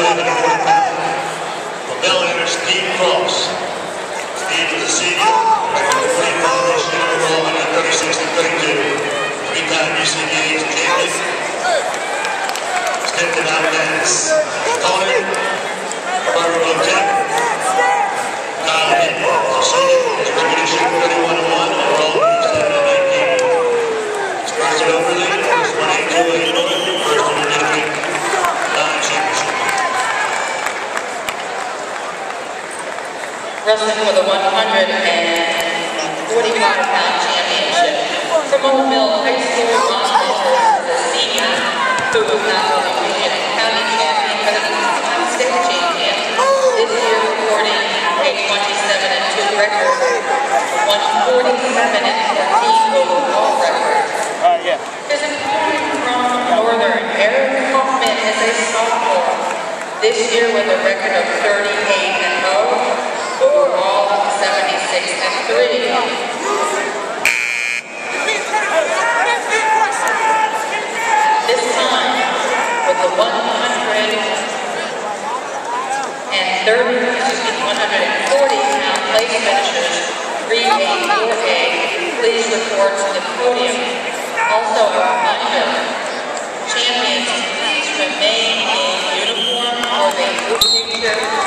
Steve was a senior, 45 this year overall, 136 and 32. Three-time UC Games champion. Stepped it out as Connor, Barbara Tech. Kyle Hinton, a senior, his recognition 31 and 1, overall 7 and 19. His first in overleague, first one in 2 and first in the district non-championship. Wrestling for the 145-pound championship from Old Mill High School, Vaughters, the senior, who was not only region and county champion, but a two-time state champion. This year recording a 27-2 record, 147-14 overall record. His opponent from Northern, Hoffman, is a sophomore. This year with a record of 38-0. Overall, 76-3. This time, with the 140-pound place finishers, 3A, 4A, please report to the podium. Also a reminder, champions, please remain in uniform for the future.